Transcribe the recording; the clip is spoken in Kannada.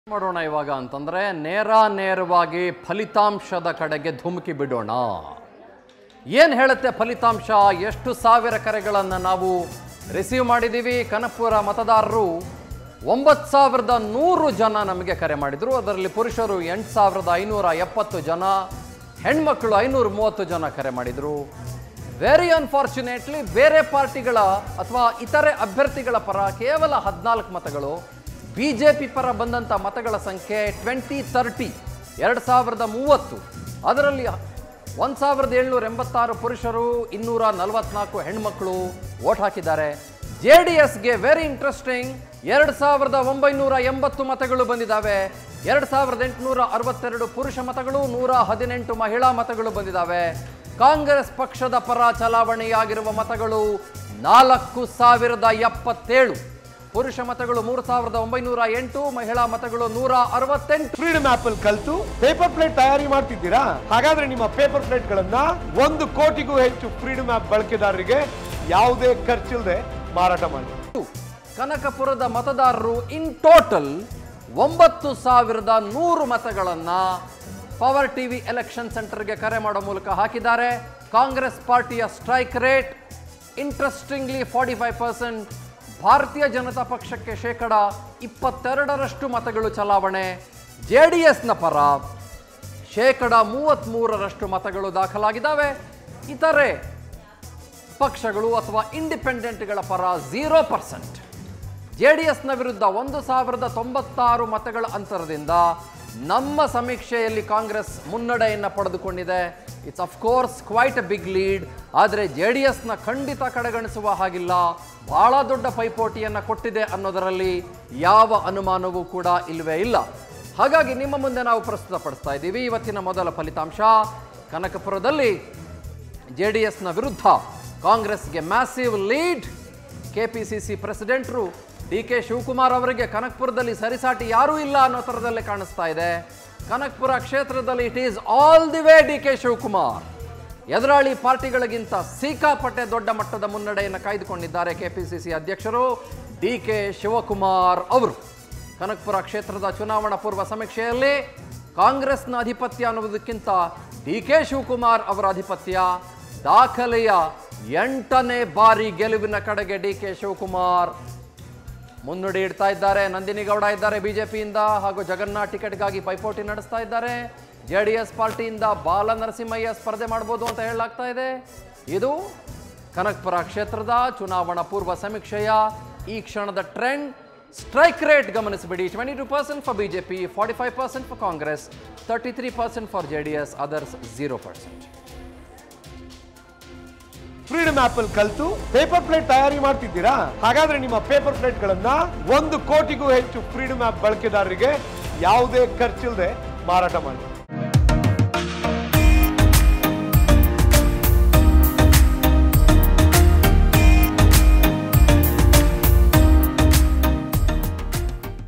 ಮಾಡೋಣ ಇವಾಗ ಅಂತಂದ್ರೆ ನೇರವಾಗಿ ಫಲಿತಾಂಶದ ಕಡೆಗೆ ಧುಮುಕಿ ಬಿಡೋಣ. ಏನು ಹೇಳುತ್ತೆ ಫಲಿತಾಂಶ? ಎಷ್ಟು ಸಾವಿರ ಕರೆಗಳನ್ನು ನಾವು ರಿಸೀವ್ ಮಾಡಿದ್ದೀವಿ? ಕನಕಪುರ ಮತದಾರರು 9100 ಜನ ನಮಗೆ ಕರೆ ಮಾಡಿದರು. ಅದರಲ್ಲಿ ಪುರುಷರು 8570 ಜನ, ಹೆಣ್ಮಕ್ಳು 530 ಜನ ಕರೆ ಮಾಡಿದರು. ವೆರಿ ಅನ್ಫಾರ್ಚುನೇಟ್ಲಿ ಬೇರೆ ಪಾರ್ಟಿಗಳ ಅಥವಾ ಇತರೆ ಅಭ್ಯರ್ಥಿಗಳ ಪರ ಕೇವಲ 14 ಮತಗಳು. ಬಿಜೆಪಿ ಪರ ಬಂದಂಥ ಮತಗಳ ಸಂಖ್ಯೆ 2030 2030. ಅದರಲ್ಲಿ 1786 ಪುರುಷರು, 244 ಹೆಣ್ಮಕ್ಳು ವೋಟ್ ಹಾಕಿದ್ದಾರೆ. JDSಗೆ ವೆರಿ ಇಂಟ್ರೆಸ್ಟಿಂಗ್ 2980 ಮತಗಳು ಬಂದಿದ್ದಾವೆ. 2862 ಪುರುಷ ಮತಗಳು, 118 ಮಹಿಳಾ ಮತಗಳು ಬಂದಿದ್ದಾವೆ. ಕಾಂಗ್ರೆಸ್ ಪಕ್ಷದ ಪರ ಚಲಾವಣೆಯಾಗಿರುವ ಮತಗಳು 4077. ಪುರುಷ ಮತಗಳು 3908, ಮಹಿಳಾ ಮತಗಳು 168. ಫ್ರೀಡಮ್ ಆಪ್ ಅಲ್ಲಿ ಕಲಿತು ಪೇಪರ್ ಪ್ಲೇಟ್ ತಯಾರಿ ಮಾಡ್ತಿದ್ದೀರಾ? ಹಾಗಾದ್ರೆ ನಿಮ್ಮ ಪೇಪರ್ ಪ್ಲೇಟ್ ಗಳನ್ನ 1 ಕೋಟಿಗೂ ಹೆಚ್ಚು ಫ್ರೀಡಮ್ ಆಪ್ ಬಳಕೆದಾರರಿಗೆ ಯಾವುದೇ ಖರ್ಚಿಲ್ಲದೆ ಮಾರಾಟ ಮಾಡಿ. ಕನಕಪುರದ ಮತದಾರರು ಇನ್ ಟೋಟಲ್ 9100 ಮತಗಳನ್ನ ಪವರ್ ಟಿವಿ ಎಲೆಕ್ಷನ್ ಸೆಂಟರ್ಗೆ ಕರೆ ಮಾಡೋ ಮೂಲಕ ಹಾಕಿದ್ದಾರೆ. ಕಾಂಗ್ರೆಸ್ ಪಾರ್ಟಿಯ ಸ್ಟ್ರೈಕ್ ರೇಟ್ ಇಂಟ್ರೆಸ್ಟಿಂಗ್ಲಿ 45%. ಭಾರತೀಯ ಜನತಾ ಪಕ್ಷಕ್ಕೆ 22% ಮತಗಳು ಚಲಾವಣೆ. JDSನ ಪರ 33% ಮತಗಳು ದಾಖಲಾಗಿದ್ದಾವೆ. ಇತರೆ ಪಕ್ಷಗಳು ಅಥವಾ ಇಂಡಿಪೆಂಡೆಂಟ್ಗಳ ಪರ 0%. JDSನ ವಿರುದ್ಧ 1096 ಮತಗಳ ಅಂತರದಿಂದ ನಮ್ಮ ಸಮೀಕ್ಷೆಯಲ್ಲಿ ಕಾಂಗ್ರೆಸ್ ಮುನ್ನಡೆಯನ್ನು ಪಡೆದುಕೊಂಡಿದೆ. It's of course quite a big lead. ಆದರೆ JDSನ ಖಂಡಿತ ಕಡೆಗಣಿಸುವ ಹಾಗಿಲ್ಲ. ಬಹಳ ದೊಡ್ಡ ಪೈಪೋಟಿಯನ್ನು ಕೊಟ್ಟಿದೆ ಅನ್ನೋದರಲ್ಲಿ ಯಾವ ಅನುಮಾನವೂ ಕೂಡ ಇಲ್ಲವೇ ಇಲ್ಲ. ಹಾಗಾಗಿ ನಿಮ್ಮ ಮುಂದೆ ನಾವು ಪ್ರಸ್ತುತಪಡಿಸ್ತಾ ಇದ್ದೀವಿ ಇವತ್ತಿನ ಮೊದಲ ಫಲಿತಾಂಶ. ಕನಕಪುರದಲ್ಲಿ JDSನ ವಿರುದ್ಧ ಕಾಂಗ್ರೆಸ್ಗೆ ಮ್ಯಾಸಿವ್ ಲೀಡ್. KPCC ಪ್ರೆಸಿಡೆಂಟ್ರು DK ಶಿವಕುಮಾರ್ ಅವರಿಗೆ ಕನಕಪುರದಲ್ಲಿ ಸರಿಸಾಟಿ ಯಾರೂ ಇಲ್ಲ ಅನ್ನೋ ಥರದಲ್ಲೇ ಕಾಣಿಸ್ತಾ ಇದೆ. ಕನಕಪುರ ಕ್ಷೇತ್ರದಲ್ಲಿ it is all the way DK Shivakumar. ಎದುರಾಳಿ ಪಾರ್ಟಿಗಳಿಗಿಂತ ಸಿಕ್ಕಾಪಟ್ಟೆ ದೊಡ್ಡ ಮಟ್ಟದ ಮುನ್ನಡೆಯನ್ನು ಕಾಯ್ದುಕೊಂಡಿದ್ದಾರೆ KPCC ಅಧ್ಯಕ್ಷರು DK ಶಿವಕುಮಾರ್ ಅವರು. ಕನಕಪುರ ಕ್ಷೇತ್ರದ ಚುನಾವಣಾ ಪೂರ್ವ ಸಮೀಕ್ಷೆಯಲ್ಲಿ ಕಾಂಗ್ರೆಸ್ನ ಅಧಿಪತ್ಯ ಅನ್ನುವುದಕ್ಕಿಂತ DK ಶಿವಕುಮಾರ್ ಅವರ ಅಧಿಪತ್ಯ. ದಾಖಲೆಯ 8ನೇ ಬಾರಿ ಗೆಲುವಿನ ಕಡೆಗೆ DK ಶಿವಕುಮಾರ್ ಮುನ್ನುಡಿ ಇಡ್ತಾ ಇದ್ದಾರೆ. ನಂದಿನಿ ಗೌಡ ಇದ್ದಾರೆ ಬಿಜೆಪಿಯಿಂದ, ಹಾಗೂ ಜಗನ್ನಾಥ್ ಟಿಕೆಟ್ಗಾಗಿ ಪೈಪೋಟಿ ನಡೆಸ್ತಾ ಇದ್ದಾರೆ. JDS ಪಾರ್ಟಿಯಿಂದ ಬಾಲ ನರಸಿಂಹಯ್ಯ ಸ್ಪರ್ಧೆ ಮಾಡ್ಬೋದು ಅಂತ ಹೇಳಲಾಗ್ತಾ ಇದೆ. ಇದು ಕನಕಪುರ ಕ್ಷೇತ್ರದ ಚುನಾವಣಾ ಪೂರ್ವ ಸಮೀಕ್ಷೆಯ ಈ ಕ್ಷಣದ ಟ್ರೆಂಡ್. ಸ್ಟ್ರೈಕ್ ರೇಟ್ ಗಮನಿಸಬೇಡಿ. 22% for BJP, 45% for Congress, 33% for JDS, others 0%. Freedom app ಅಲ್ಲಿ ಕಲಿತು ಪೇಪರ್ ಪ್ಲೇಟ್ ತಯಾರಿ ಮಾಡ್ತಿದ್ದೀರಾ? ಹಾಗಾದ್ರೆ ನಿಮ್ಮ ಪೇಪರ್ ಪ್ಲೇಟ್ ಗಳನ್ನ 1 ಕೋಟಿಗೂ ಹೆಚ್ಚು ಫ್ರೀಡಮ್ ಆಪ್ ಬಳಕೆದಾರರಿಗೆ ಯಾವುದೇ ಖರ್ಚಿಲ್ಲದೆ ಮಾರಾಟ ಮಾಡಿ.